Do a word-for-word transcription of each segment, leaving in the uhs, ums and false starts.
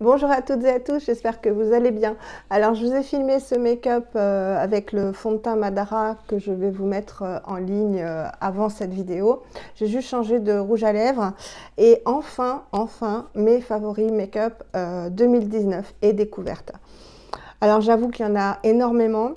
Bonjour à toutes et à tous, j'espère que vous allez bien. Alors je vous ai filmé ce make-up euh, avec le fond de teint Madara que je vais vous mettre euh, en ligne euh, avant cette vidéo. J'ai juste changé de rouge à lèvres et enfin, enfin, mes favoris make-up euh, deux mille dix-neuf et découvertes. Alors j'avoue qu'il y en a énormément,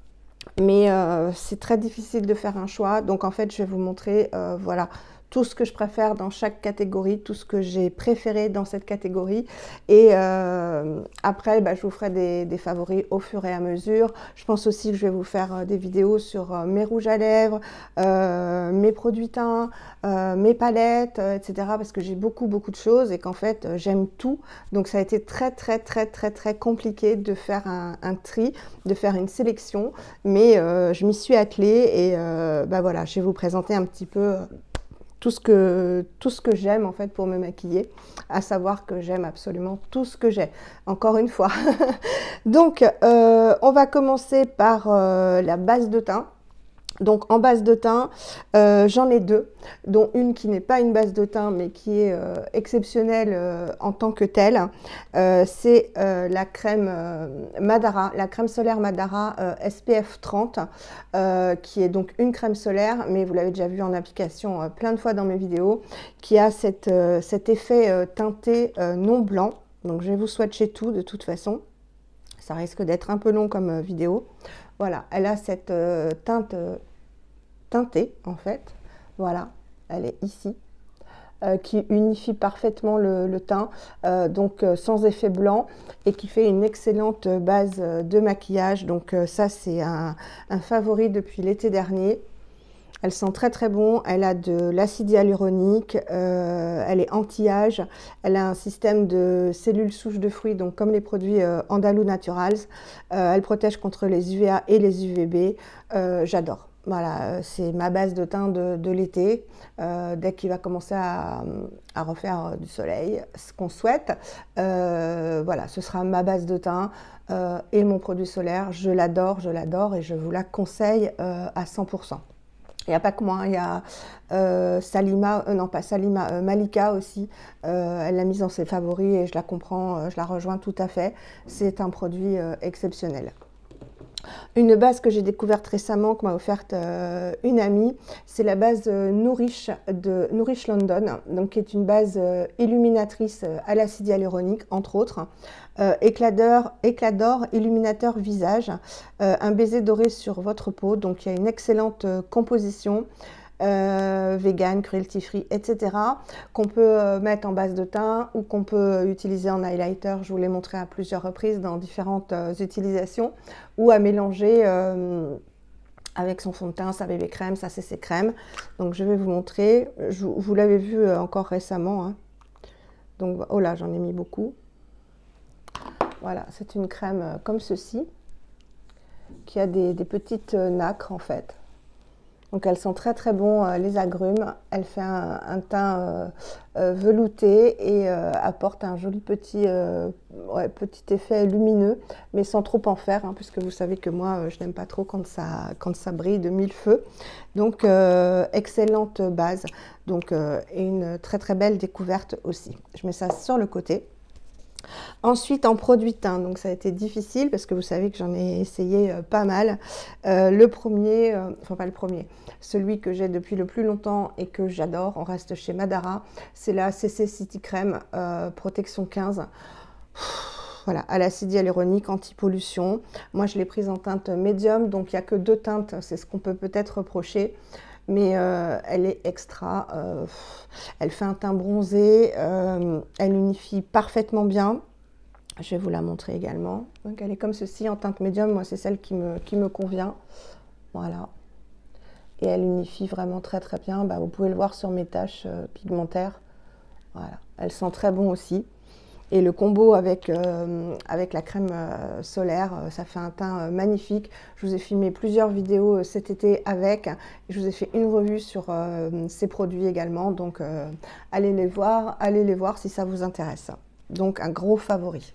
mais euh, c'est très difficile de faire un choix. Donc en fait je vais vous montrer, euh, voilà, tout ce que je préfère dans chaque catégorie, tout ce que j'ai préféré dans cette catégorie. Et euh, après, bah, je vous ferai des, des favoris au fur et à mesure. Je pense aussi que je vais vous faire euh, des vidéos sur euh, mes rouges à lèvres, euh, mes produits teints, euh, mes palettes, euh, et cetera. Parce que j'ai beaucoup, beaucoup de choses et qu'en fait, euh, j'aime tout. Donc ça a été très, très, très, très, très compliqué de faire un, un tri, de faire une sélection. Mais euh, je m'y suis attelée et euh, bah, voilà, je vais vous présenter un petit peu tout ce que, tout ce que j'aime en fait pour me maquiller, à savoir que j'aime absolument tout ce que j'ai, encore une fois. Donc, euh, on va commencer par euh, la base de teint. Donc en base de teint, euh, j'en ai deux, dont une qui n'est pas une base de teint, mais qui est euh, exceptionnelle euh, en tant que telle. Euh, c'est euh, la crème euh, Madara, la crème solaire Madara euh, S P F trente, euh, qui est donc une crème solaire, mais vous l'avez déjà vu en application euh, plein de fois dans mes vidéos, qui a cette, euh, cet effet euh, teinté euh, non blanc. Donc je vais vous swatcher tout de toute façon. Ça risque d'être un peu long comme euh, vidéo. Voilà, elle a cette euh, teinte euh, teintée en fait. Voilà, elle est ici, euh, qui unifie parfaitement le, le teint, euh, donc euh, sans effet blanc et qui fait une excellente base euh, de maquillage. Donc euh, ça, c'est un, un favori depuis l'été dernier. Elle sent très très bon, elle a de l'acide hyaluronique, euh, elle est anti-âge, elle a un système de cellules souches de fruits, donc comme les produits euh, Andalou Naturals. Euh, elle protège contre les U V A et les U V B, euh, j'adore. Voilà, c'est ma base de teint de, de l'été, euh, dès qu'il va commencer à, à refaire du soleil, ce qu'on souhaite. Euh, voilà, ce sera ma base de teint euh, et mon produit solaire. Je l'adore, je l'adore et je vous la conseille euh, à cent pour cent. Il n'y a pas que moi, il y a euh, Salima, euh, non pas Salima, euh, Malika aussi, euh, elle l'a mise dans ses favoris et je la comprends, euh, je la rejoins tout à fait. C'est un produit euh, exceptionnel. Une base que j'ai découverte récemment, que m'a offerte euh, une amie, c'est la base euh, Nourish de Nourish London, donc qui est une base euh, illuminatrice euh, à l'acide hyaluronique, entre autres. Euh, éclat d'or, éclat d'or, illuminateur visage, euh, un baiser doré sur votre peau, donc il y a une excellente euh, composition. Euh, vegan, cruelty free, et cetera, qu'on peut euh, mettre en base de teint ou qu'on peut utiliser en highlighter. Je vous l'ai montré à plusieurs reprises dans différentes euh, utilisations, ou à mélanger euh, avec son fond de teint, sa bébé crème, sa C C crème. Donc je vais vous montrer. Je, vous l'avez vu euh, encore récemment. Hein. Donc oh là, j'en ai mis beaucoup. Voilà, c'est une crème euh, comme ceci, qui a des, des petites euh, nacres en fait. Donc elle sent très très bon euh, les agrumes, elle fait un, un teint euh, euh, velouté et euh, apporte un joli petit, euh, ouais, petit effet lumineux, mais sans trop en faire, hein, puisque vous savez que moi euh, je n'aime pas trop quand ça, quand ça brille de mille feux. Donc euh, excellente base, donc, euh, et une très très belle découverte aussi. Je mets ça sur le côté. Ensuite, en produit teint, donc ça a été difficile parce que vous savez que j'en ai essayé euh, pas mal. Euh, le premier, euh, enfin pas le premier, celui que j'ai depuis le plus longtemps et que j'adore, on reste chez Madara, c'est la C C City Crème euh, Protection quinze. Voilà, à l'acide hyaluronique, anti-pollution. Moi, je l'ai prise en teinte médium, donc il n'y a que deux teintes, c'est ce qu'on peut peut-être reprocher. Mais euh, elle est extra, euh, elle fait un teint bronzé, euh, elle unifie parfaitement bien. Je vais vous la montrer également. Donc elle est comme ceci en teinte médium, moi c'est celle qui me, qui me convient. Voilà. Et elle unifie vraiment très très bien. Bah, vous pouvez le voir sur mes taches euh, pigmentaires. Voilà. Elle sent très bon aussi. Et le combo avec, euh, avec la crème euh, solaire, euh, ça fait un teint euh, magnifique. Je vous ai filmé plusieurs vidéos euh, cet été avec. Et je vous ai fait une revue sur euh, ces produits également. Donc euh, allez les voir, allez les voir si ça vous intéresse. Donc un gros favori.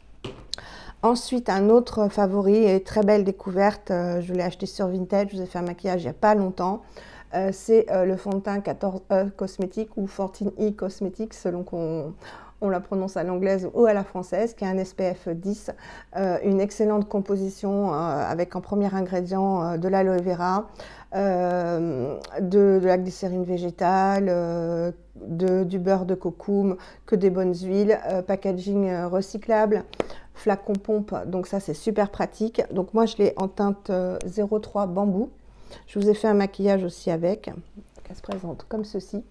Ensuite, un autre favori et très belle découverte. Euh, je l'ai acheté sur Vinted. Je vous ai fait un maquillage il n'y a pas longtemps. Euh, c'est euh, le fond de teint quatorze E Cosmetics ou quatorze E Cosmetics selon qu'on on la prononce à l'anglaise ou à la française, qui est un S P F dix, euh, une excellente composition euh, avec en premier ingrédient euh, de l'aloe vera, euh, de, de la glycérine végétale, euh, de, du beurre de cocoum, que des bonnes huiles, euh, packaging euh, recyclable, flacon pompe, donc ça c'est super pratique. Donc moi je l'ai en teinte euh, zéro trois bambou. Je vous ai fait un maquillage aussi avec, elle se présente comme ceci.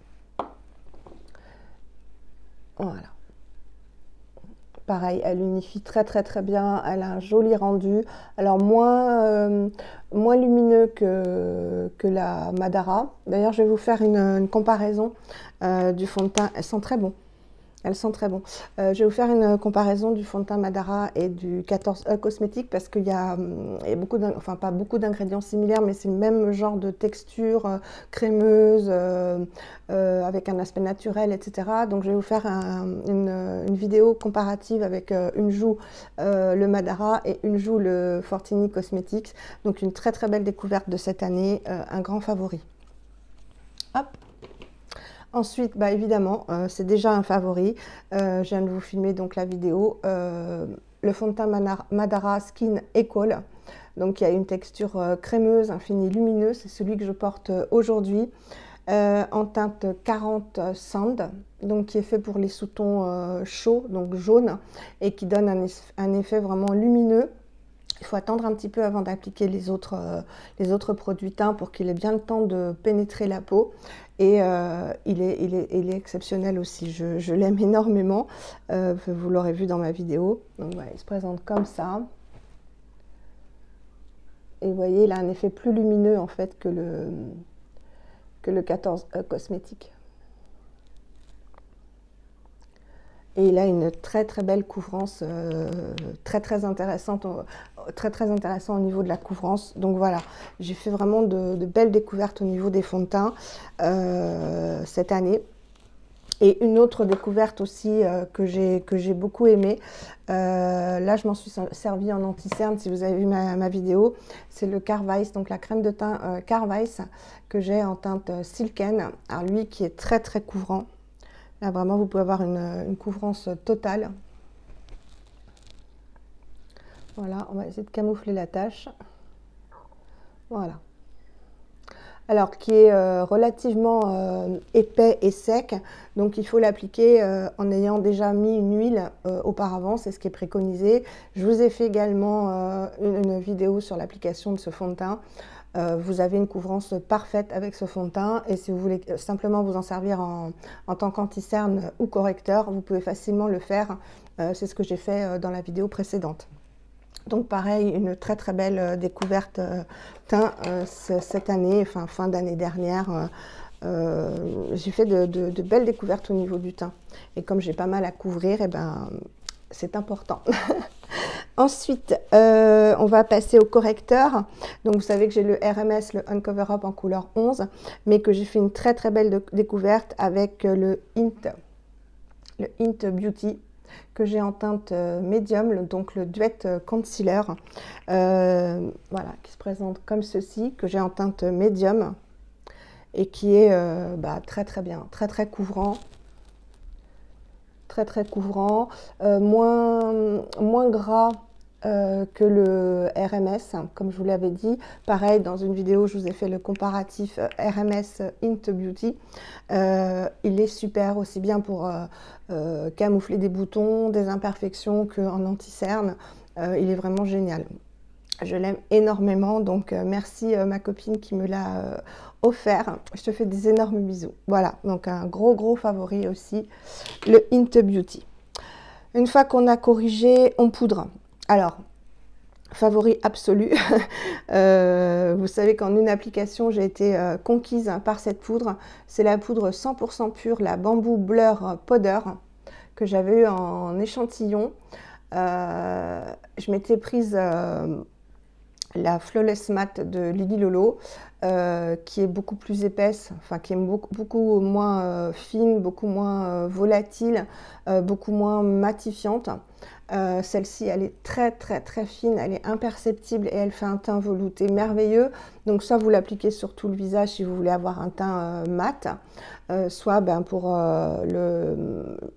Voilà. Pareil, elle unifie très très très bien, elle a un joli rendu, alors moins, euh, moins lumineux que, que la Madara. D'ailleurs, je vais vous faire une, une comparaison euh, du fond de teint, elles sont très bons. Elles sont très bons. Euh, je vais vous faire une comparaison du fond de teint Madara et du quatorze E Cosmétique parce qu'il y a, il y a beaucoup, enfin pas beaucoup d'ingrédients similaires, mais c'est le même genre de texture euh, crémeuse, euh, euh, avec un aspect naturel, et cetera. Donc je vais vous faire un, une, une vidéo comparative avec euh, une joue euh, le Madara et une joue le Fortini Cosmetics. Donc une très très belle découverte de cette année, euh, un grand favori. Hop. Ensuite, bah évidemment, euh, c'est déjà un favori. Euh, je viens de vous filmer donc la vidéo. Euh, le fond de teint Madara Skin Ecole. Donc il y a une texture euh, crémeuse, infinie, lumineuse. C'est celui que je porte aujourd'hui euh, en teinte quarante Sand. Donc qui est fait pour les sous-tons euh, chauds, donc jaunes, et qui donne un, un effet vraiment lumineux. Il faut attendre un petit peu avant d'appliquer les autres, euh, les autres produits teints pour qu'il ait bien le temps de pénétrer la peau. Et euh, il, est, il, est, il est exceptionnel aussi, je, je l'aime énormément, euh, vous l'aurez vu dans ma vidéo. Donc voilà, il se présente comme ça. Et vous voyez, il a un effet plus lumineux en fait que le, que le quatorze E Cosmétique. Et il a une très très belle couvrance, euh, très très intéressante, très très intéressant au niveau de la couvrance. Donc voilà, j'ai fait vraiment de, de belles découvertes au niveau des fonds de teint euh, cette année. Et une autre découverte aussi euh, que j'ai que j'ai beaucoup aimé, euh, là je m'en suis servi en anti-cerne si vous avez vu ma, ma vidéo, c'est le Carvice, donc la crème de teint euh, Carvice que j'ai en teinte Silken. Alors lui qui est très très couvrant. Là, vraiment, vous pouvez avoir une, une couvrance totale. Voilà, on va essayer de camoufler la tache. Voilà. Alors, qui est euh, relativement euh, épais et sec. Donc, il faut l'appliquer euh, en ayant déjà mis une huile euh, auparavant. C'est ce qui est préconisé. Je vous ai fait également euh, une, une vidéo sur l'application de ce fond de teint. Euh, vous avez une couvrance parfaite avec ce fond de teint et si vous voulez simplement vous en servir en, en tant qu'anti-cerne ou correcteur, vous pouvez facilement le faire. Euh, c'est ce que j'ai fait euh, dans la vidéo précédente. Donc pareil, une très très belle euh, découverte euh, teint euh, cette année, enfin fin d'année dernière. Euh, euh, j'ai fait de, de, de belles découvertes au niveau du teint. Et comme j'ai pas mal à couvrir, et ben, c'est important. Ensuite, euh, on va passer au correcteur. Donc, vous savez que j'ai le R M S, le Uncover Up en couleur onze, mais que j'ai fait une très très belle découverte avec le Hint, le Hint Beauty, que j'ai en teinte médium, donc le Duet Concealer, euh, voilà, qui se présente comme ceci, que j'ai en teinte médium et qui est euh, bah, très très bien, très très couvrant. Très très couvrant, euh, moins, moins gras euh, que le R M S, comme je vous l'avais dit. Pareil, dans une vidéo, je vous ai fait le comparatif R M S Hint Beauty. Euh, il est super, aussi bien pour euh, euh, camoufler des boutons, des imperfections qu'en anti-cerne. Euh, il est vraiment génial. Je l'aime énormément, donc euh, merci euh, ma copine qui me l'a euh, offert. Je te fais des énormes bisous. Voilà, donc un gros gros favori aussi, le Hint Beauty. Une fois qu'on a corrigé, on poudre. Alors, favori absolu. euh, vous savez qu'en une application, j'ai été euh, conquise par cette poudre. C'est la poudre cent pour cent pure, la Bamboo Blur Powder, que j'avais eu en échantillon. Euh, je m'étais prise... Euh, la Flawless Matte de Lily Lolo, euh, qui est beaucoup plus épaisse, enfin qui est beaucoup, beaucoup moins euh, fine, beaucoup moins euh, volatile, euh, beaucoup moins matifiante. Euh, Celle-ci, elle est très très très fine, elle est imperceptible et elle fait un teint velouté merveilleux. Donc soit vous l'appliquez sur tout le visage si vous voulez avoir un teint euh, mat, euh, soit ben, pour euh, le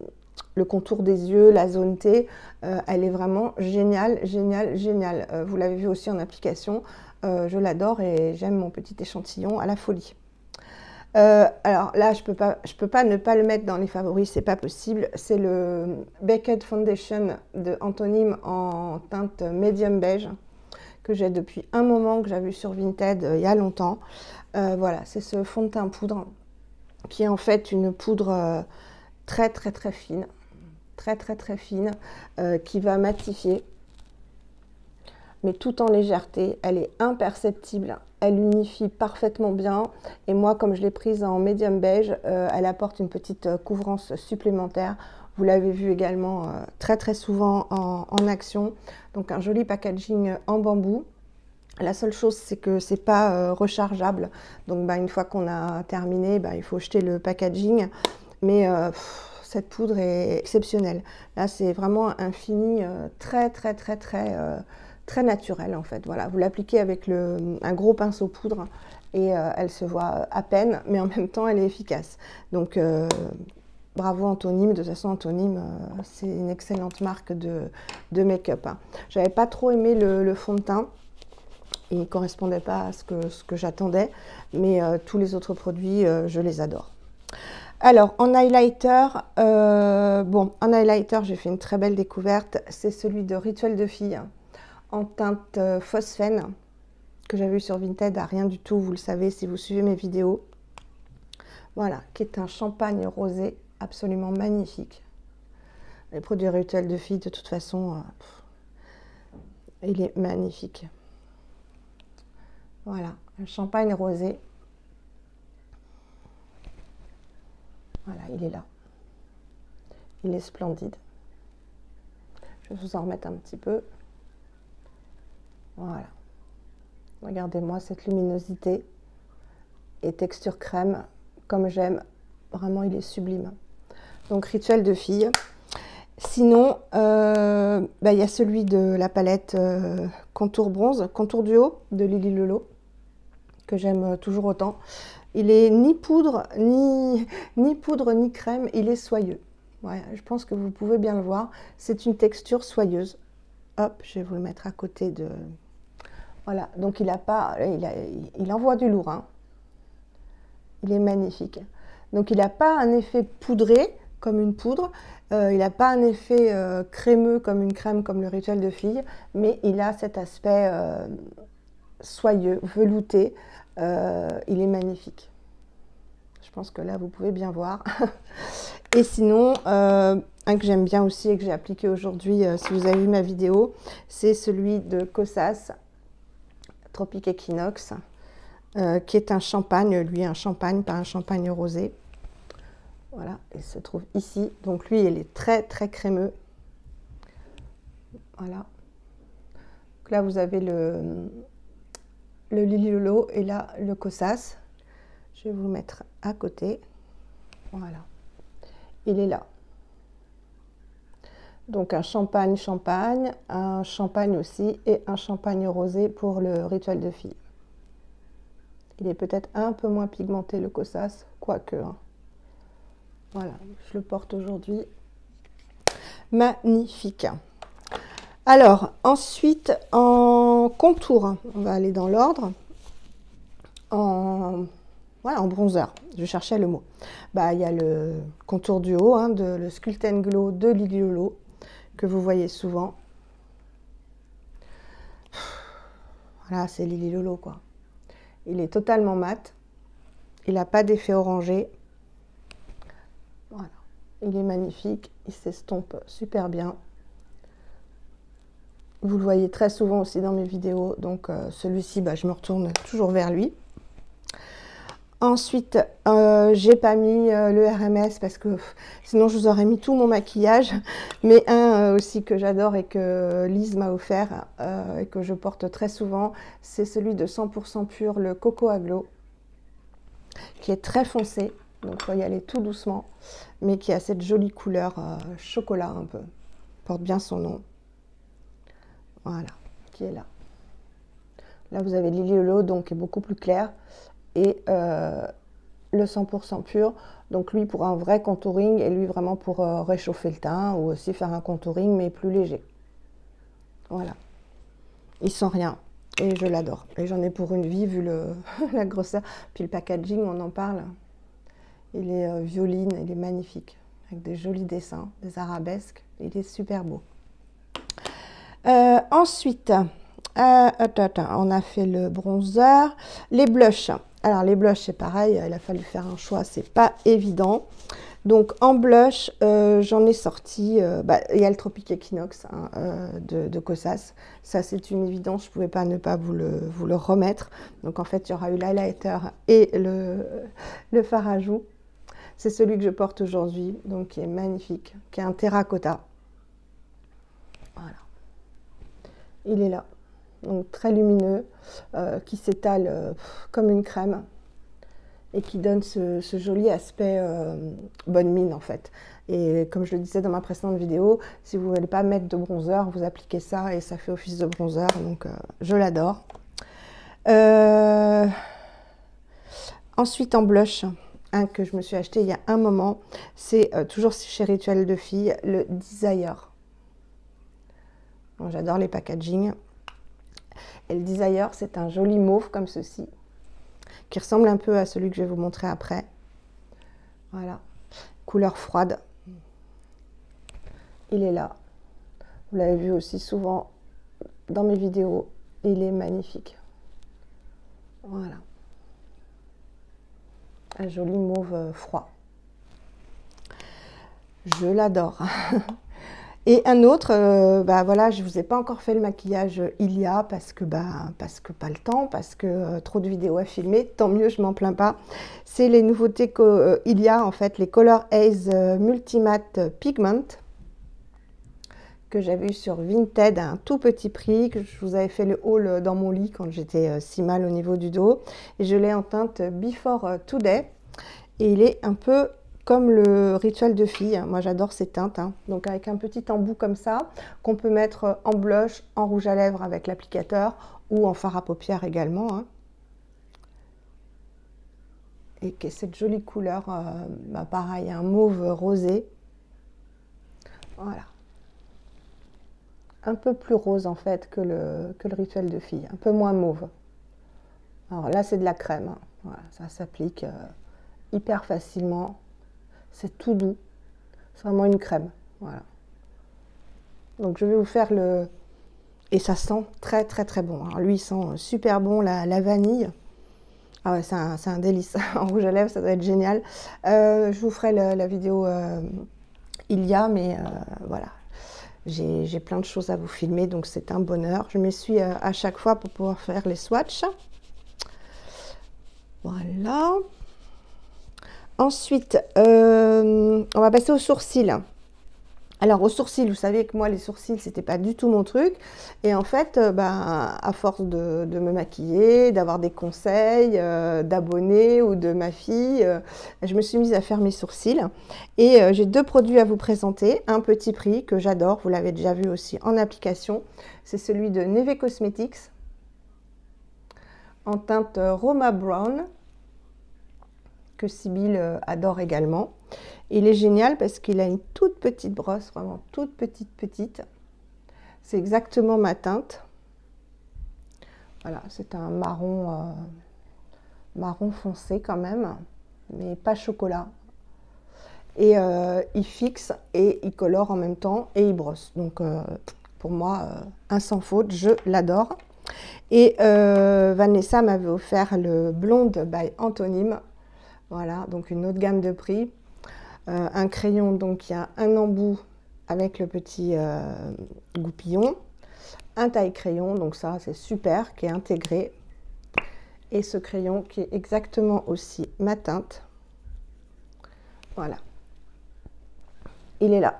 le contour des yeux, la zone T, euh, elle est vraiment géniale, géniale, géniale. Euh, vous l'avez vu aussi en application, euh, je l'adore et j'aime mon petit échantillon à la folie. Euh, alors là, je peux pas, je peux pas ne pas le mettre dans les favoris, c'est pas possible. C'est le Baked Foundation de Anthonyme en teinte médium beige que j'ai depuis un moment, que j'avais vu sur Vinted euh, il y a longtemps. Euh, voilà, c'est ce fond de teint poudre qui est en fait une poudre euh, très très très fine, très très très fine, euh, qui va matifier, mais tout en légèreté. Elle est imperceptible, elle unifie parfaitement bien. Et moi, comme je l'ai prise en médium beige, euh, elle apporte une petite couvrance supplémentaire. Vous l'avez vu également euh, très très souvent en, en action. Donc un joli packaging en bambou. La seule chose, c'est que c'est pas euh, rechargeable. Donc bah, une fois qu'on a terminé, bah, il faut jeter le packaging. Mais euh, pff, cette poudre est exceptionnelle. Là, c'est vraiment un fini euh, très très très très euh, très naturel en fait. Voilà, vous l'appliquez avec le, un gros pinceau poudre et euh, elle se voit à peine, mais en même temps, elle est efficace. Donc euh, bravo Anthonyme. De toute façon, Anthonyme, euh, c'est une excellente marque de, de make-up. Hein. J'avais pas trop aimé le, le fond de teint. Il ne correspondait pas à ce que, ce que j'attendais, mais euh, tous les autres produits, euh, je les adore. Alors, en highlighter, euh, bon, en highlighter, j'ai fait une très belle découverte. C'est celui de Rituel de Fille en teinte euh, phosphène que j'avais eu sur Vinted à rien du tout, vous le savez si vous suivez mes vidéos. Voilà, qui est un champagne rosé absolument magnifique. Les produits Rituel de Fille, de toute façon, euh, pff, il est magnifique. Voilà, un champagne rosé. Voilà, il est là. Il est splendide. Je vais vous en remettre un petit peu. Voilà. Regardez-moi cette luminosité et texture crème, comme j'aime. Vraiment, il est sublime. Donc, Rituel de Fille. Sinon, euh, bah, y a celui de la palette euh, Contour Bronze, Contour Duo de Lily Lolo, que j'aime toujours autant. Il est ni poudre, ni, ni poudre, ni crème, il est soyeux. Ouais, je pense que vous pouvez bien le voir. C'est une texture soyeuse. Hop, je vais vous le mettre à côté de... Voilà, donc il a pas, il, a, il envoie du lourd. Hein. Il est magnifique. Donc il n'a pas un effet poudré comme une poudre. Euh, il n'a pas un effet euh, crémeux comme une crème, comme le Rituel de Fille. Mais il a cet aspect euh, soyeux, velouté. Euh, il est magnifique. Je pense que là, vous pouvez bien voir. Et sinon, euh, un que j'aime bien aussi et que j'ai appliqué aujourd'hui, euh, si vous avez vu ma vidéo, c'est celui de Kosas, Tropic Equinox, euh, qui est un champagne, lui un champagne, pas un champagne rosé. Voilà, il se trouve ici. Donc lui, il est très très crémeux. Voilà. Donc là, vous avez le... le Lily Lolo et là le Kosas. Je vais vous le mettre à côté. Voilà. Il est là. Donc un champagne champagne, un champagne aussi et un champagne rosé pour le Rituel de Fille. Il est peut-être un peu moins pigmenté le Kosas, quoique. Hein. Voilà, je le porte aujourd'hui. Magnifique. Alors, ensuite, en contour, on va aller dans l'ordre. En, voilà, en bronzer, je cherchais le mot. Bah, il y a le contour du haut, hein, de, le Sculpt and Glow de Lily Lolo, que vous voyez souvent. Voilà, c'est Lily Lolo, quoi. Il est totalement mat. Il n'a pas d'effet orangé. Voilà. Il est magnifique. Il s'estompe super bien. Vous le voyez très souvent aussi dans mes vidéos. Donc, euh, celui-ci, bah, je me retourne toujours vers lui. Ensuite, euh, j'ai pas mis euh, le R M S parce que pff, sinon je vous aurais mis tout mon maquillage. Mais un euh, aussi que j'adore et que Lise m'a offert euh, et que je porte très souvent, c'est celui de cent pour cent pur, le Cocoa Glow, qui est très foncé. Donc il faut y aller tout doucement, mais qui a cette jolie couleur euh, chocolat un peu. Porte bien son nom. Voilà, qui est là. Là vous avez Lily Lolo, donc qui est beaucoup plus clair. Et euh, le cent pour cent pur, Donc lui pour un vrai contouring et lui vraiment pour euh, réchauffer le teint ou aussi faire un contouring mais plus léger. Voilà. Il sent rien et je l'adore. Et j'en ai pour une vie vu le, la grosseur. Puis le packaging, on en parle. Il est euh, violine, il est magnifique. Avec des jolis dessins, des arabesques. Il est super beau. Euh, ensuite, euh, attends, attends, on a fait le bronzer. Les blushs. Alors les blushs, c'est pareil, il a fallu faire un choix, c'est pas évident. Donc en blush, euh, j'en ai sorti, euh, bah, il y a le Tropic Equinox hein, euh, de, de Kosas. Ça c'est une évidence, je ne pouvais pas ne pas vous le, vous le remettre. Donc en fait, il y aura eu l'highlighter et le, le fard à joues. C'est celui que je porte aujourd'hui, donc qui est magnifique, qui est un terracotta. Voilà. Il est là. Donc très lumineux, euh, qui s'étale euh, comme une crème et qui donne ce, ce joli aspect euh, bonne mine en fait. Et comme je le disais dans ma précédente vidéo, si vous ne voulez pas mettre de bronzer, vous appliquez ça et ça fait office de bronzer, donc euh, je l'adore. Euh... Ensuite en blush, un que je me suis acheté il y a un moment, c'est euh, toujours chez Rituel de Filles, le Desire. Bon, j'adore les packaging. Et le Desire, c'est un joli mauve comme ceci, qui ressemble un peu à celui que je vais vous montrer après. Voilà, couleur froide. Il est là. Vous l'avez vu aussi souvent dans mes vidéos. Il est magnifique. Voilà. Un joli mauve froid. Je l'adore. Et un autre, euh, bah voilà, je ne vous ai pas encore fait le maquillage Ilia parce que, bah, parce que pas le temps, parce que euh, trop de vidéos à filmer, tant mieux, je m'en plains pas. C'est les nouveautés euh, Ilia, en fait, les Color Haze Multimatte Pigment, que j'avais eu sur Vinted à un tout petit prix, que je vous avais fait le haul dans mon lit quand j'étais euh, si mal au niveau du dos. Et je l'ai en teinte Before Today, et il est un peu comme le Rituel de Filles. Moi j'adore ces teintes, hein. Donc avec un petit embout comme ça, qu'on peut mettre en blush, en rouge à lèvres avec l'applicateur, ou en fard à paupières également, hein. Et que cette jolie couleur, euh, bah pareil, un mauve rosé. Voilà. Un peu plus rose en fait que le, que le Rituel de Filles, un peu moins mauve. Alors là c'est de la crème, hein. Voilà, ça s'applique euh, hyper facilement. C'est tout doux, c'est vraiment une crème, voilà. Donc je vais vous faire le... Et ça sent très très très bon. Alors lui il sent super bon la, la vanille. Ah ouais, c'est un, un délice. En rouge à lèvres, ça doit être génial. Euh, je vous ferai la, la vidéo euh, Ilia, mais euh, voilà. J'ai plein de choses à vous filmer, donc c'est un bonheur. Je m'essuie euh, à chaque fois pour pouvoir faire les swatchs. Voilà. Ensuite, euh, on va passer aux sourcils. Alors, aux sourcils, vous savez que moi, les sourcils, c'était pas du tout mon truc. Et en fait, euh, bah, à force de, de me maquiller, d'avoir des conseils euh, d'abonnés ou de ma fille, euh, je me suis mise à faire mes sourcils. Et euh, j'ai deux produits à vous présenter. Un petit prix que j'adore, vous l'avez déjà vu aussi en application. C'est celui de Neve Cosmetics en teinte Roma Brown, que Sybille adore également. Et il est génial parce qu'il a une toute petite brosse, vraiment toute petite petite. C'est exactement ma teinte. Voilà, c'est un marron, euh, marron foncé quand même, mais pas chocolat. Et euh, il fixe et il colore en même temps et il brosse. Donc euh, pour moi, euh, un sans faute, je l'adore. Et euh, Vanessa m'avait offert le Blonde by Antonyme. Voilà, donc une autre gamme de prix. Euh, un crayon, donc il y a un embout avec le petit euh, goupillon. Un taille crayon, donc ça c'est super, qui est intégré. Et ce crayon qui est exactement aussi ma teinte. Voilà. Il est là.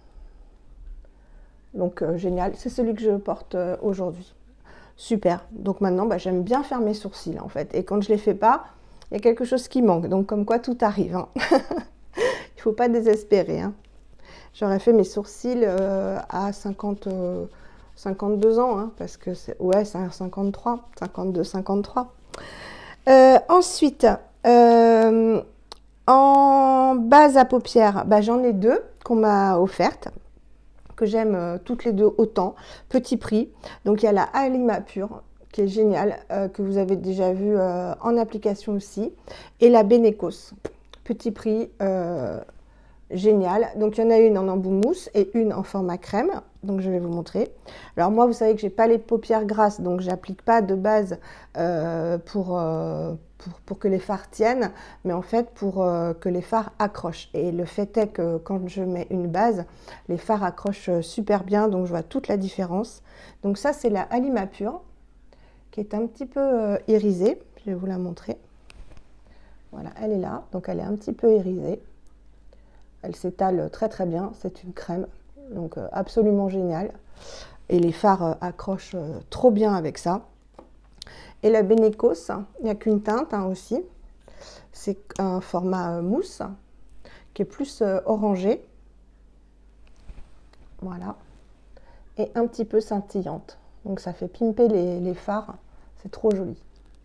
Donc euh, génial, c'est celui que je porte euh, aujourd'hui. Super. Donc maintenant, bah, j'aime bien faire mes sourcils en fait. Et quand je ne les fais pas, il y a quelque chose qui manque. Donc comme quoi tout arrive, hein. Il ne faut pas désespérer, hein. J'aurais fait mes sourcils euh, à cinquante, euh, cinquante-deux ans, hein, parce que c'est... Ouais, c'est cinquante-trois, cinquante-deux, cinquante-trois. Euh, ensuite, euh, En base à paupières, bah, j'en ai deux qu'on m'a offertes, que j'aime euh, toutes les deux autant. Petit prix. Donc il y a la Alima Pure, qui est géniale, euh, que vous avez déjà vu euh, en application aussi. Et la Benecos. Petit prix, euh, génial. Donc il y en a une en embout mousse et une en format crème. Donc je vais vous montrer. Alors moi, vous savez que j'ai pas les paupières grasses, donc j'applique pas de base euh, pour, euh, pour, pour que les fards tiennent, mais en fait pour euh, que les fards accrochent. Et le fait est que quand je mets une base, les fards accrochent super bien, donc je vois toute la différence. Donc ça, c'est la Alima Pure, qui est un petit peu euh, irisée. Je vais vous la montrer. Voilà, elle est là, donc elle est un petit peu irisée. Elle s'étale très très bien, c'est une crème, donc euh, absolument géniale. Et les fards euh, accrochent euh, trop bien avec ça. Et la Benecos, il n'y a qu'une teinte hein, aussi. C'est un format euh, mousse qui est plus euh, orangé. Voilà. Et un petit peu scintillante. Donc ça fait pimper les, les fards. C'est trop joli.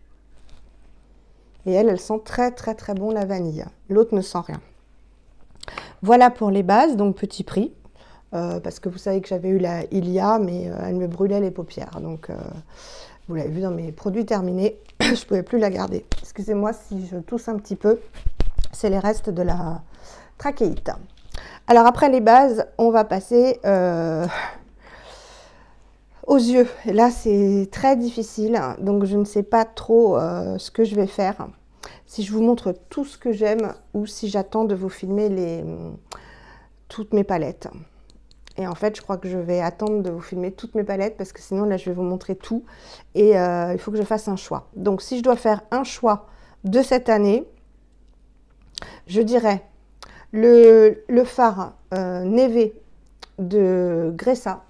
Et elle, elle sent très très très bon la vanille. L'autre ne sent rien. Voilà pour les bases, donc petit prix. Euh, parce que vous savez que j'avais eu la Ilia, mais euh, elle me brûlait les paupières. Donc, euh, vous l'avez vu dans mes produits terminés, je ne pouvais plus la garder. Excusez-moi si je tousse un petit peu. C'est les restes de la trachéite. Alors, après les bases, on va passer euh, aux yeux. Et là, c'est très difficile. Donc, je ne sais pas trop euh, ce que je vais faire. Si je vous montre tout ce que j'aime ou si j'attends de vous filmer les, toutes mes palettes. Et en fait, je crois que je vais attendre de vous filmer toutes mes palettes parce que sinon, là, je vais vous montrer tout. Et euh, il faut que je fasse un choix. Donc, si je dois faire un choix de cette année, je dirais le, le fard euh, Neve de Gressa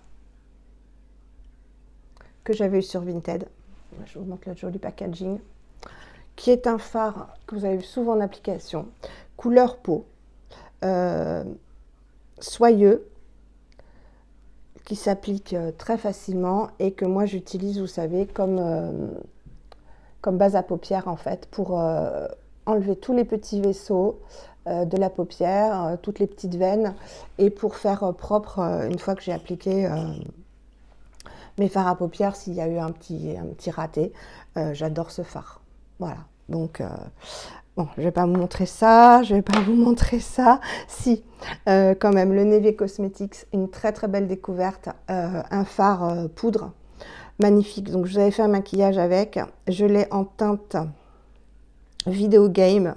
que j'avais eu sur Vinted. Je vous montre le joli packaging. Qui est un fard que vous avez vu souvent en application. Couleur peau. Euh, soyeux. Qui s'applique très facilement et que moi j'utilise, vous savez, comme, euh, comme base à paupières en fait, pour euh, enlever tous les petits vaisseaux euh, de la paupière, euh, toutes les petites veines, et pour faire euh, propre, euh, une fois que j'ai appliqué euh, mes fards à paupières, s'il y a eu un petit, un petit raté, euh, j'adore ce fard. Voilà, donc... Euh, bon, je ne vais pas vous montrer ça, je ne vais pas vous montrer ça. Si, euh, quand même, le Neve Cosmetics, une très très belle découverte. Euh, un fard euh, poudre, magnifique. Donc, je vous avais fait un maquillage avec. Je l'ai en teinte Video Game.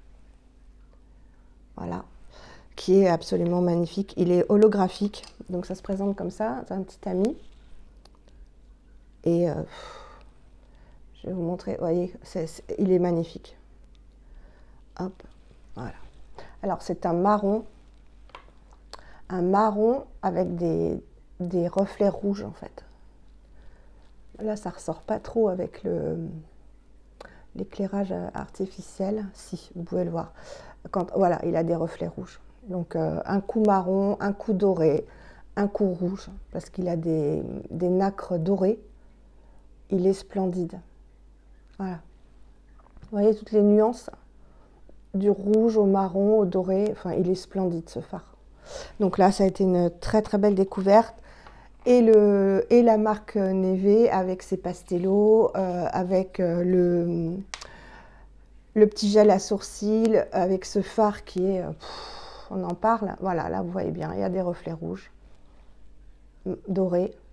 Voilà, qui est absolument magnifique. Il est holographique, donc ça se présente comme ça. C'est un petit ami. Et euh, je vais vous montrer, vous voyez, c'est, c'est, il est magnifique. Hop, voilà. Alors, c'est un marron, un marron avec des, des reflets rouges, en fait. Là, ça ressort pas trop avec le l'éclairage artificiel. Si, vous pouvez le voir. Quand, voilà, il a des reflets rouges. Donc, euh, un coup marron, un coup doré, un coup rouge, parce qu'il a des, des nacres dorées. Il est splendide. Voilà. Vous voyez toutes les nuances du rouge au marron, au doré, enfin il est splendide ce fard. Donc là ça a été une très très belle découverte. Et, le, et la marque Neve avec ses pastellos, euh, avec euh, le, le petit gel à sourcils, avec ce fard qui est, pff, on en parle, voilà, là vous voyez bien, il y a des reflets rouges, dorés,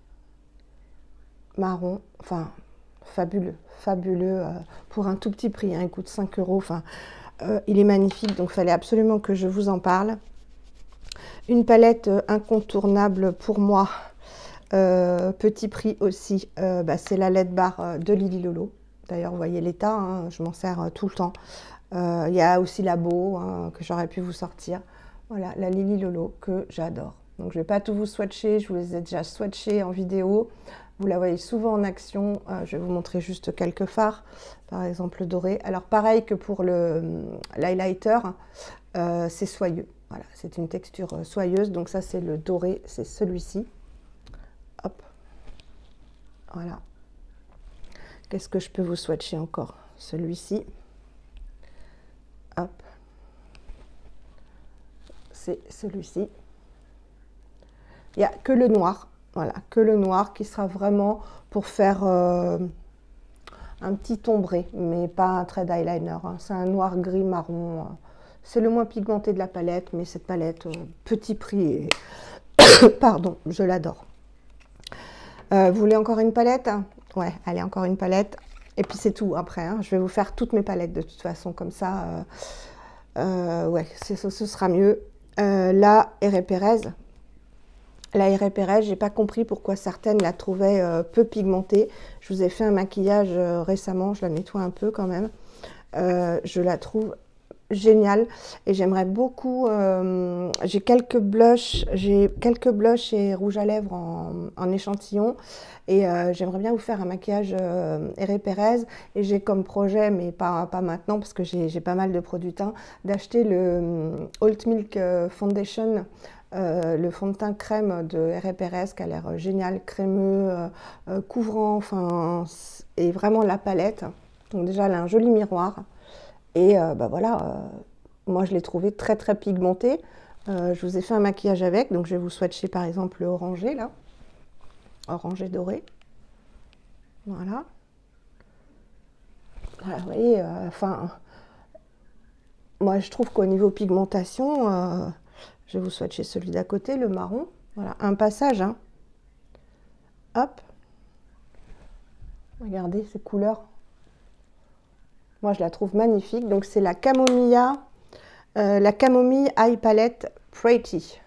marron, enfin fabuleux, fabuleux, euh, pour un tout petit prix, hein, il coûte cinq euros, enfin... Euh, il est magnifique, donc il fallait absolument que je vous en parle. Une palette euh, incontournable pour moi, euh, petit prix aussi, euh, bah, c'est la L E D Bar euh, de Lily Lolo. D'ailleurs, vous voyez l'état, hein, je m'en sers euh, tout le temps. Euh, il y a aussi la Beau, hein, que j'aurais pu vous sortir. Voilà, la Lily Lolo que j'adore. Donc je ne vais pas tout vous swatcher, je vous les ai déjà swatchés en vidéo. Vous la voyez souvent en action. Euh, je vais vous montrer juste quelques fards, par exemple le doré. Alors pareil que pour l'highlighter, euh, c'est soyeux. Voilà, c'est une texture soyeuse. Donc ça c'est le doré, c'est celui-ci. Hop, voilà. Qu'est-ce que je peux vous swatcher encore? Celui-ci. Hop, c'est celui-ci. Il n'y a que le noir, voilà, que le noir qui sera vraiment pour faire euh, un petit ombré, mais pas un trait d'eyeliner, hein. C'est un noir gris marron. C'est le moins pigmenté de la palette, mais cette palette, euh, petit prix, et... pardon, je l'adore. Euh, vous voulez encore une palette? Ouais, allez, encore une palette. Et puis c'est tout après, hein. Je vais vous faire toutes mes palettes de toute façon, comme ça, euh, euh, ouais, ce, ce sera mieux. Euh, la R. Perez. La R. Perez, j'ai pas compris pourquoi certaines la trouvaient euh, peu pigmentée. Je vous ai fait un maquillage euh, récemment, je la nettoie un peu quand même. Euh, je la trouve géniale et j'aimerais beaucoup, euh, j'ai quelques blushs, j'ai quelques blushs et rouges à lèvres en, en échantillon et euh, j'aimerais bien vous faire un maquillage euh, R. Perez et j'ai comme projet, mais pas, pas maintenant parce que j'ai pas mal de produits teint, d'acheter le euh, Alt Milk Foundation. Euh, le fond de teint crème de R. Perez qui a l'air génial, crémeux, euh, euh, couvrant, enfin, et vraiment la palette. Donc déjà, elle a un joli miroir. Et euh, bah voilà, euh, moi je l'ai trouvé très très pigmenté. Euh, je vous ai fait un maquillage avec, donc je vais vous swatcher par exemple le orangé là. Orangé doré. Voilà. Voilà, vous voyez, euh, enfin, moi je trouve qu'au niveau pigmentation, euh, je vais vous swatcher celui d'à côté, le marron. Voilà, un passage, hein. Hop. Regardez ces couleurs. Moi, je la trouve magnifique. Donc, c'est la Camomilla, euh, la Camomille Eye Palette Pretty.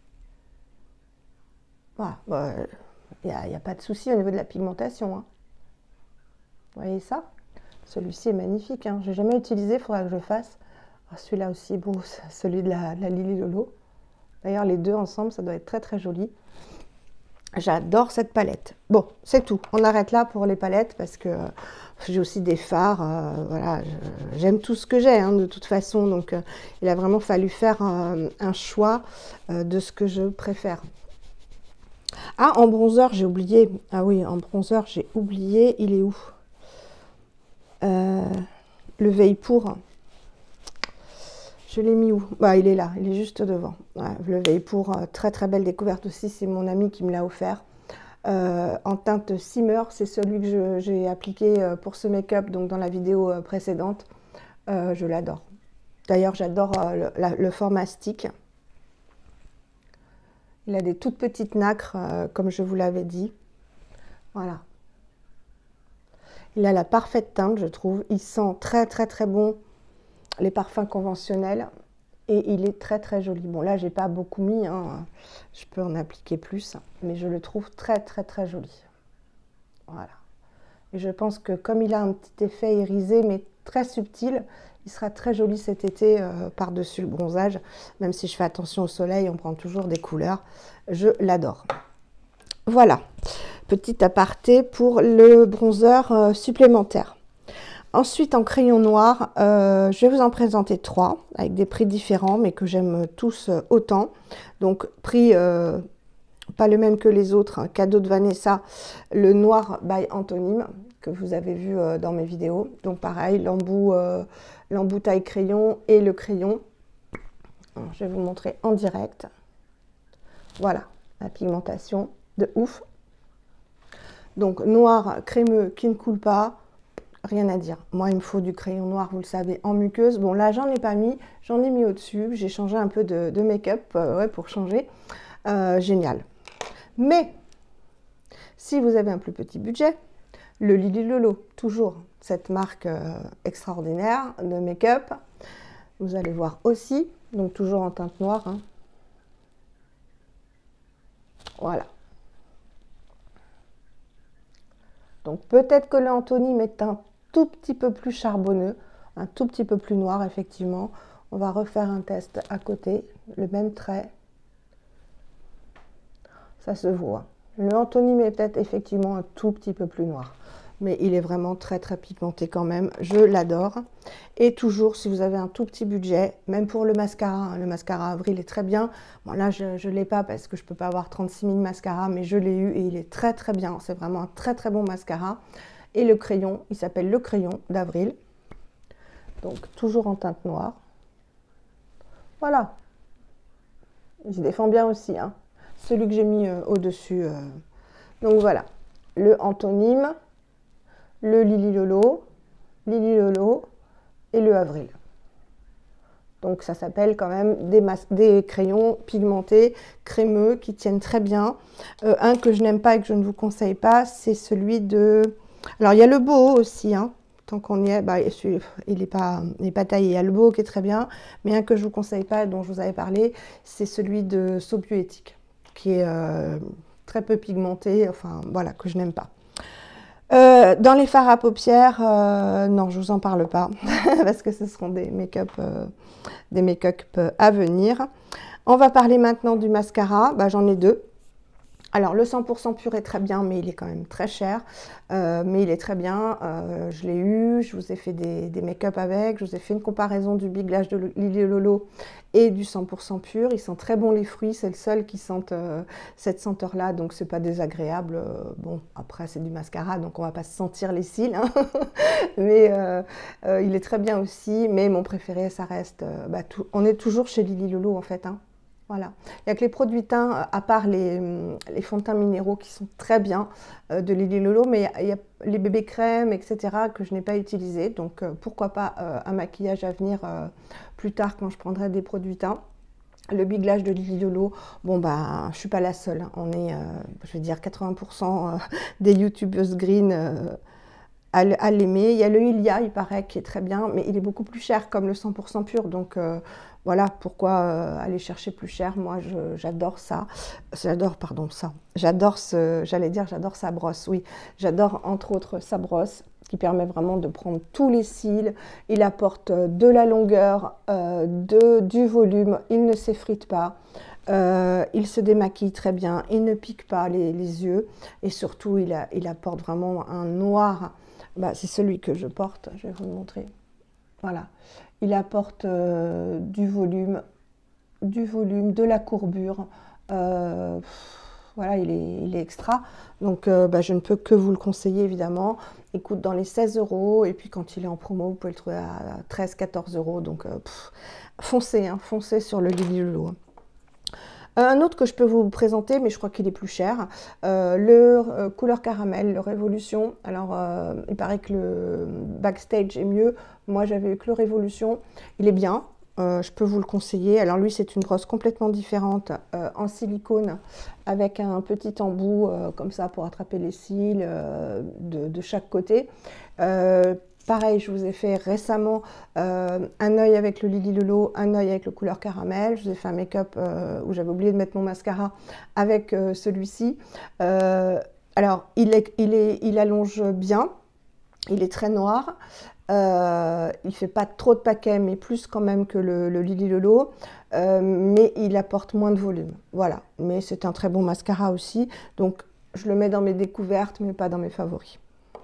Voilà. Il n'y a, a pas de souci au niveau de la pigmentation, hein. Vous voyez ça? Celui-ci est magnifique, hein. Je n'ai jamais utilisé, il faudra que je fasse. Ah, celui-là aussi est beau, celui de la, de la Lily Lolo. D'ailleurs, les deux ensemble, ça doit être très, très joli. J'adore cette palette. Bon, c'est tout. On arrête là pour les palettes parce que euh, j'ai aussi des fards. Euh, voilà, j'aime tout ce que j'ai, hein, de toute façon. Donc, euh, il a vraiment fallu faire euh, un choix euh, de ce que je préfère. Ah, en bronzer, j'ai oublié. Ah oui, en bronzer, j'ai oublié. Il est où? euh, Le Veilpour. Je l'ai mis où? Bah, il est là, il est juste devant. Ouais, le Veilpour, euh, très très belle découverte aussi, c'est mon ami qui me l'a offert. Euh, en teinte Simmer, c'est celui que j'ai appliqué euh, pour ce make-up, donc dans la vidéo euh, précédente. Euh, je l'adore. D'ailleurs, j'adore euh, le, le format stick. Il a des toutes petites nacres, euh, comme je vous l'avais dit. Voilà. Il a la parfaite teinte, je trouve. Il sent très très très bon les parfums conventionnels et il est très très joli. Bon là j'ai pas beaucoup mis, hein. Je peux en appliquer plus, mais je le trouve très très très joli. Voilà. Et je pense que comme il a un petit effet irisé mais très subtil, il sera très joli cet été euh, par-dessus le bronzage. Même si je fais attention au soleil, on prend toujours des couleurs. Je l'adore. Voilà, petit aparté pour le bronzer euh, supplémentaire. Ensuite, en crayon noir, euh, je vais vous en présenter trois, avec des prix différents, mais que j'aime tous autant. Donc, prix euh, pas le même que les autres, hein. Cadeau de Vanessa, le noir by Anthonyme, que vous avez vu euh, dans mes vidéos. Donc, pareil, l'embout euh, l'embout taille crayon et le crayon. Alors, je vais vous montrer en direct. Voilà, la pigmentation de ouf. Donc, noir crémeux qui ne coule pas. Rien à dire. Moi, il me faut du crayon noir, vous le savez, en muqueuse. Bon, là, j'en ai pas mis. J'en ai mis au-dessus. J'ai changé un peu de, de make-up euh, ouais, pour changer. Euh, génial. Mais, si vous avez un plus petit budget, le Lily Lolo, toujours cette marque euh, extraordinaire de make-up. Vous allez voir aussi. Donc, toujours en teinte noire. Hein. Voilà. Donc, peut-être que le Anthonyme est un tout petit peu plus charbonneux, un tout petit peu plus noir, effectivement. On va refaire un test à côté, le même trait. Ça se voit. Le Anthonyme est peut-être effectivement un tout petit peu plus noir, mais il est vraiment très très pigmenté quand même. Je l'adore. Et toujours, si vous avez un tout petit budget, même pour le mascara, hein, le mascara Avril est très bien. Bon, là, je ne l'ai pas parce que je ne peux pas avoir trente-six mille mascaras, mais je l'ai eu et il est très très bien. C'est vraiment un très très bon mascara. Et le crayon, il s'appelle le crayon d'Avril. Donc, toujours en teinte noire. Voilà. il se défend bien aussi, hein. Celui que j'ai mis euh, au-dessus. Euh. Donc voilà, le Antonyme, le Lily Lolo, Lily Lolo et le Avril. Donc ça s'appelle quand même des, des crayons pigmentés, crémeux, qui tiennent très bien. Euh, un que je n'aime pas et que je ne vous conseille pas, c'est celui de... Alors il y a le Boho aussi, hein. Tant qu'on y est, bah, il n'est pas, pas taillé. Il y a le Boho qui est très bien, mais un que je ne vous conseille pas, dont je vous avais parlé, c'est celui de So Bioéthique, qui est euh, très peu pigmenté, enfin voilà, que je n'aime pas. Euh, dans les fards à paupières, euh, non, je vous en parle pas, parce que ce seront des make-up euh, des make-up à venir. On va parler maintenant du mascara. Bah, j'en ai deux. Alors le cent pour cent pur est très bien, mais il est quand même très cher. Euh, mais il est très bien. Euh, je l'ai eu, je vous ai fait des, des make-up avec. Je vous ai fait une comparaison du Big Lash de Lily Lolo et du cent pour cent pur. Ils sentent très bon les fruits. C'est le seul qui sente euh, cette senteur-là, donc c'est pas désagréable. Euh, bon, après c'est du mascara, donc on va pas sentir les cils. Hein. mais euh, euh, il est très bien aussi. Mais mon préféré, ça reste... Euh, bah, tout, on est toujours chez Lily Lolo en fait. Hein. Voilà. Il n'y a que les produits teints, à part les, les fonds de teint minéraux qui sont très bien euh, de Lily Lolo, mais il y, a, il y a les bébés crèmes, et cetera que je n'ai pas utilisés. Donc euh, pourquoi pas euh, un maquillage à venir euh, plus tard quand je prendrai des produits teints. Le Big Lash de Lily Lolo, bon bah je ne suis pas la seule. Hein. On est, euh, je vais dire, quatre-vingts pour cent des youtubeuses green euh, à l'aimer. Il y a le Ilia, il paraît, qui est très bien, mais il est beaucoup plus cher comme le cent pour cent pur. Donc euh, voilà, pourquoi euh, aller chercher plus cher? Moi, j'adore ça. J'adore, pardon, ça. J'adore ce, j'allais dire, j'adore sa brosse, oui. J'adore, entre autres, sa brosse, qui permet vraiment de prendre tous les cils. Il apporte de la longueur, euh, de, du volume, il ne s'effrite pas. Euh, il se démaquille très bien, il ne pique pas les, les yeux. Et surtout, il, a, il apporte vraiment un noir. Bah, c'est celui que je porte, je vais vous le montrer. Voilà. Il apporte euh, du volume, du volume, de la courbure. Euh, voilà, il est, il est extra. Donc, euh, bah, je ne peux que vous le conseiller, évidemment. Il coûte dans les seize euros. Et puis, quand il est en promo, vous pouvez le trouver à treize à quatorze euros. Donc, euh, pff, foncez, hein, foncez sur le Lily Lolo. Un autre que je peux vous présenter, mais je crois qu'il est plus cher, euh, le euh, couleur caramel, le Révolution. Alors, euh, il paraît que le Backstage est mieux. Moi, j'avais eu que le Révolution. Il est bien, euh, je peux vous le conseiller. Alors, lui, c'est une brosse complètement différente, euh, en silicone, avec un petit embout, euh, comme ça, pour attraper les cils euh, de, de chaque côté. Euh, Pareil, je vous ai fait récemment euh, un œil avec le Lily Lolo, un œil avec le couleur caramel. Je vous ai fait un make-up euh, où j'avais oublié de mettre mon mascara avec euh, celui-ci. Euh, alors, il, est, il, est, il allonge bien, il est très noir. Euh, il ne fait pas trop de paquets, mais plus quand même que le, le Lily Lolo. Euh, mais il apporte moins de volume. Voilà, mais c'est un très bon mascara aussi. Donc, je le mets dans mes découvertes, mais pas dans mes favoris.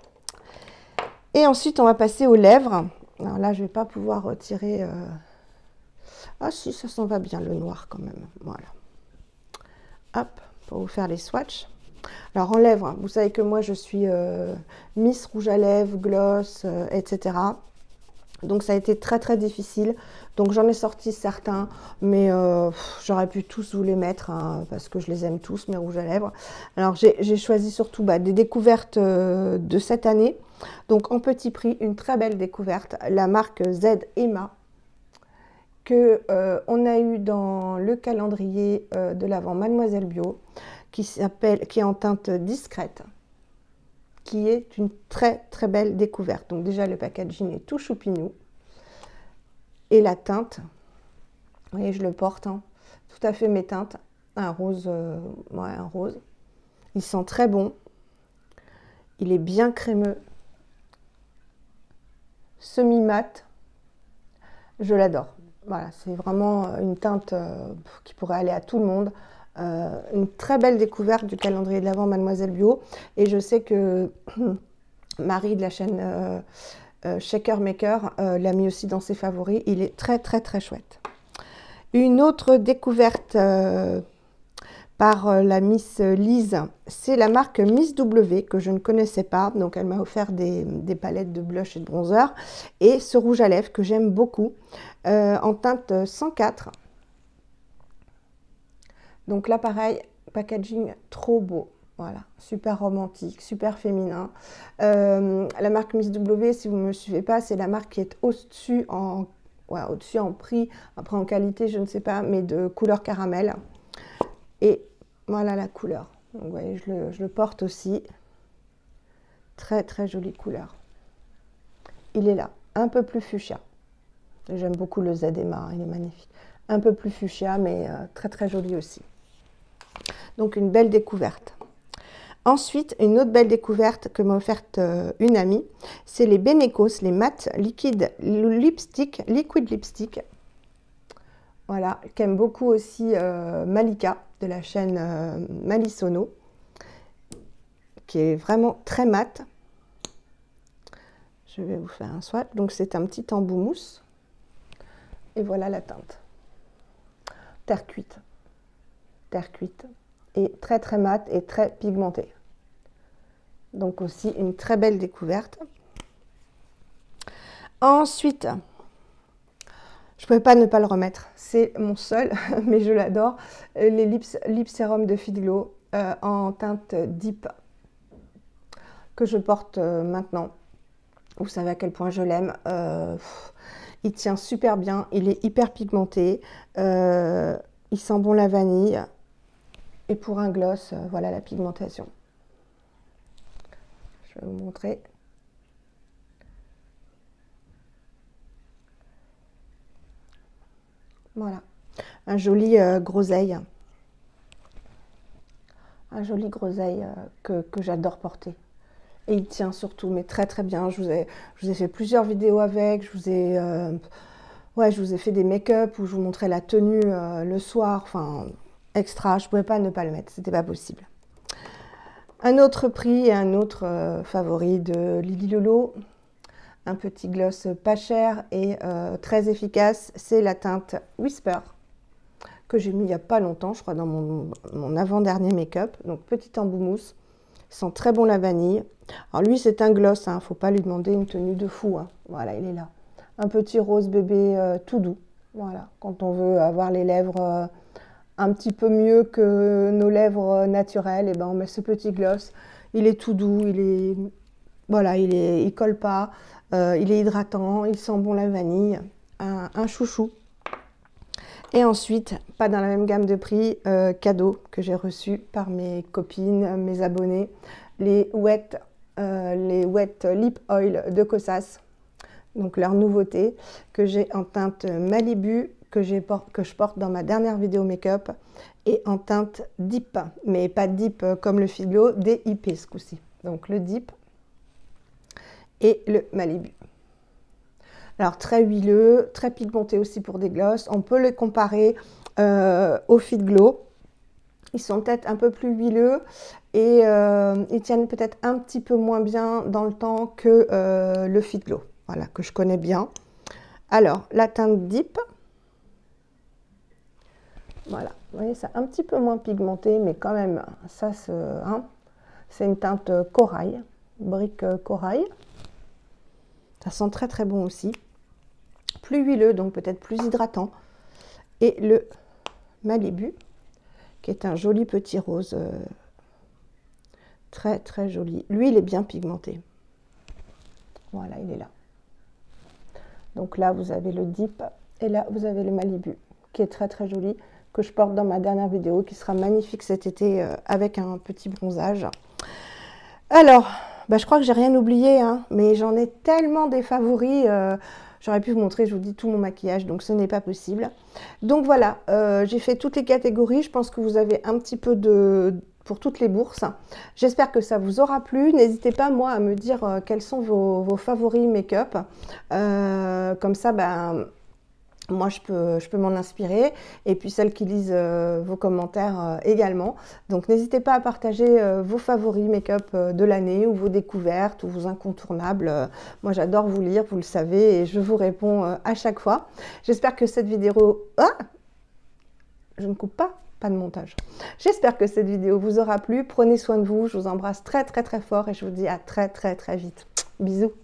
Et ensuite, on va passer aux lèvres. Alors là, je ne vais pas pouvoir retirer... Euh... Ah si, ça s'en va bien, le noir quand même. Voilà. Hop, pour vous faire les swatchs. Alors en lèvres, vous savez que moi, je suis euh, Miss Rouge à lèvres, gloss, euh, et cetera. Donc ça a été très très difficile. Donc j'en ai sorti certains, mais euh, j'aurais pu tous vous les mettre, hein, parce que je les aime tous, mes rouges à lèvres. Alors j'ai choisi surtout bah, des découvertes euh, de cette année. Donc en petit prix, une très belle découverte, la marque Z Emma, que euh, on a eu dans le calendrier euh, de l'Avent Mademoiselle Bio, qui s'appelle, qui est en teinte discrète, qui est une très très belle découverte. Donc déjà le packaging est tout choupinou. Et la teinte, vous voyez, je le porte, hein, tout à fait mes teintes, un rose, euh, ouais, un rose. Il sent très bon, il est bien crémeux, semi-mat, je l'adore. Voilà, c'est vraiment une teinte euh, qui pourrait aller à tout le monde. Euh, une très belle découverte du calendrier de l'Avent Mademoiselle Bio. Et je sais que Marie de la chaîne euh, euh, Shaker Maker euh, l'a mis aussi dans ses favoris. Il est très très très chouette. Une autre découverte euh, par euh, la Miss Lise, c'est la marque Miss W que je ne connaissais pas. Donc elle m'a offert des, des palettes de blush et de bronzer. Et ce rouge à lèvres que j'aime beaucoup euh, en teinte cent quatre. Donc là, pareil, packaging trop beau. Voilà, super romantique, super féminin. Euh, la marque Miss W, si vous ne me suivez pas, c'est la marque qui est au-dessus en, ouais, au-dessus en prix, après en qualité, je ne sais pas, mais de couleur caramel. Et voilà la couleur. Donc, vous voyez, je le, je le porte aussi. Très, très jolie couleur. Il est là, un peu plus fuchsia. J'aime beaucoup le Z M A, il est magnifique. Un peu plus fuchsia, mais euh, très, très joli aussi. Donc, une belle découverte. Ensuite, une autre belle découverte que m'a offerte euh, une amie, c'est les Benecos, les mat liquide lipstick, liquid lipstick. Voilà, qu'aime beaucoup aussi euh, Malika de la chaîne euh, Malisono, qui est vraiment très mat. Je vais vous faire un swatch. Donc c'est un petit embout mousse. Et voilà la teinte. Terre cuite. Terre cuite. Et très très mat et très pigmenté. Donc aussi une très belle découverte. Ensuite, je ne pouvais pas ne pas le remettre. C'est mon seul, mais je l'adore. Les Lips, Lip Serum de Fit Glow euh, en teinte Deep que je porte euh, maintenant. Vous savez à quel point je l'aime. Euh, il tient super bien. Il est hyper pigmenté. Euh, il sent bon la vanille. Et pour un gloss, euh, voilà la pigmentation. Je vais vous montrer. Voilà. Un joli euh, groseille. Un joli groseille euh, que, que j'adore porter. Et il tient surtout, mais très très bien. Je vous ai, je vous ai fait plusieurs vidéos avec. Je vous ai, euh, ouais, je vous ai fait des make-up où je vous montrais la tenue euh, le soir. Enfin, extra. Je ne pouvais pas ne pas le mettre. C'était pas possible. Un autre prix et un autre euh, favori de Lily Lolo. Un petit gloss pas cher et euh, très efficace. C'est la teinte Whisper que j'ai mis il n'y a pas longtemps, je crois, dans mon, mon avant-dernier make-up. Donc, petit embout mousse. Il sent très bon la vanille. Alors lui, c'est un gloss, il hein, ne faut pas lui demander une tenue de fou. Hein. Voilà, il est là. Un petit rose bébé euh, tout doux. Voilà, quand on veut avoir les lèvres euh, un petit peu mieux que nos lèvres naturelles, et ben on met ce petit gloss. Il est tout doux, il est, voilà, il est, il colle pas, euh, il est hydratant, il sent bon la vanille. Un, un chouchou. Et ensuite, pas dans la même gamme de prix, euh, cadeau que j'ai reçu par mes copines, mes abonnés, les Wet, euh, les Wet Lip Oil de Kosas. Donc leur nouveauté que j'ai en teinte Malibu, que, que je porte dans ma dernière vidéo make-up, et en teinte Deep, mais pas Deep comme le Fit Glow, D I P ce coup-ci. Donc le Deep et le Malibu. Alors très huileux, très pigmenté aussi pour des glosses. On peut les comparer euh, au Fit Glow. Ils sont peut-être un peu plus huileux et euh, ils tiennent peut-être un petit peu moins bien dans le temps que euh, le Fit Glow. Voilà, que je connais bien. Alors, la teinte Deep. Voilà, vous voyez, c'est un petit peu moins pigmenté, mais quand même, ça, c'est hein, une teinte corail, brique corail. Ça sent très très bon aussi. Plus huileux, donc peut-être plus hydratant. Et le Malibu, qui est un joli petit rose. Euh, très très joli. Lui, il est bien pigmenté. Voilà, il est là. Donc là, vous avez le Deep. Et là, vous avez le Malibu, qui est très très joli, que je porte dans ma dernière vidéo, qui sera magnifique cet été euh, avec un petit bronzage. Alors, bah, je crois que j'ai rien oublié, hein, mais j'en ai tellement des favoris. Euh, J'aurais pu vous montrer, je vous dis, tout mon maquillage, donc ce n'est pas possible. Donc voilà, euh, j'ai fait toutes les catégories. Je pense que vous avez un petit peu de... pour toutes les bourses. J'espère que ça vous aura plu. N'hésitez pas, moi, à me dire euh, quels sont vos, vos favoris make-up. Euh, comme ça, ben... moi, je peux, je peux m'en inspirer, et puis celles qui lisent euh, vos commentaires euh, également. Donc, n'hésitez pas à partager euh, vos favoris make-up euh, de l'année, ou vos découvertes, ou vos incontournables. Euh, moi, j'adore vous lire, vous le savez, et je vous réponds euh, à chaque fois. J'espère que cette vidéo... Ah, je ne coupe pas, pas de montage. J'espère que cette vidéo vous aura plu. Prenez soin de vous, je vous embrasse très très très fort, et je vous dis à très très très vite. Bisous.